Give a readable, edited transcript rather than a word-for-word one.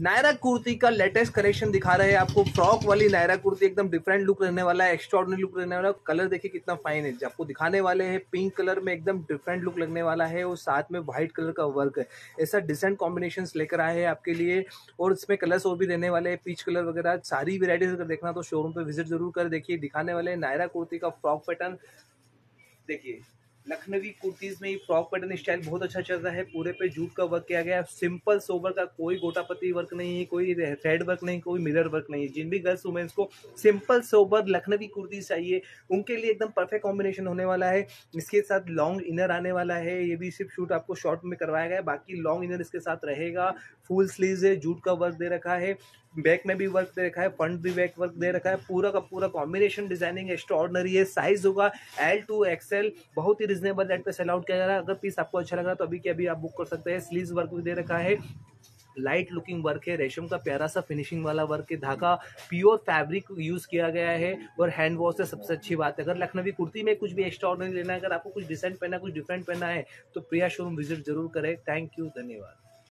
नायरा कुर्ती का latest collection दिखा रहे हैं आपको। फ्रॉक वाली नायरा कुर्ती, एकदम डिफरेंट लुक रहने वाला है, एक्स्ट्राऑर्डिनरी लुक रहने वाला है। कलर देखिए कितना फाइन है, आपको दिखाने वाले हैं पिंक कलर में, एकदम डिफरेंट लुक लगने वाला है और साथ में व्हाइट कलर का वर्क है। ऐसा डिसेंट कॉम्बिनेशन लेकर आए हैं आपके लिए और इसमें कलर्स और भी रहने वाले हैं, पीच कलर वगैरह सारी वेराइटीज अगर देखना तो शोरूम पे विजिट जरूर कर देखिए। दिखाने वाले हैं नायरा कुर्ती का फ्रॉक पैटर्न। देखिए लखनवी कुर्तीज में ये फ्रॉक पैटर्न स्टाइल बहुत अच्छा चल रहा है। पूरे पे जूट का वर्क किया गया है, सिंपल सोबर का, कोई गोटापति वर्क नहीं है, कोई थ्रेड वर्क नहीं, कोई मिरर वर्क नहीं है। जिन भी गर्ल्स वुमेन्स को सिंपल सोबर लखनवी कुर्ती चाहिए उनके लिए एकदम परफेक्ट कॉम्बिनेशन होने वाला है। इसके साथ लॉन्ग इनर आने वाला है, ये भी सिर्फ शूट आपको शॉर्ट में करवाया गया है, बाकी लॉन्ग इनर इसके साथ रहेगा। फुल स्लीव्स है, जूट का वर्क दे रखा है, बैक में भी वर्क दे रखा है, फ्रंट भी बैक वर्क दे रखा है। पूरा का पूरा कॉम्बिनेशन डिजाइनिंग एक्स्ट्राऑर्डिनरी है। साइज होगा L to XL, बहुत ही रिजनेबल रेट पे सेल आउट किया जा रहा है। अगर पीस आपको अच्छा लग रहा है तो अभी के अभी आप बुक कर सकते हैं। स्लीव्स वर्क भी दे रखा है, लाइट लुकिंग वर्क है, रेशम का प्यारा सा फिनिशिंग वाला वर्क है, धागा प्योर फैब्रिक यूज किया गया है और हैंड वॉश है। सबसे अच्छी बात है, अगर लखनवी कुर्ती में कुछ भी एक्स्ट्राऑर्डिनरी लेना है, अगर आपको कुछ डिसेंट पहना है, कुछ डिफरेंट पहना है तो प्रिया शोरूम विजिट जरूर करें। थैंक यू, धन्यवाद।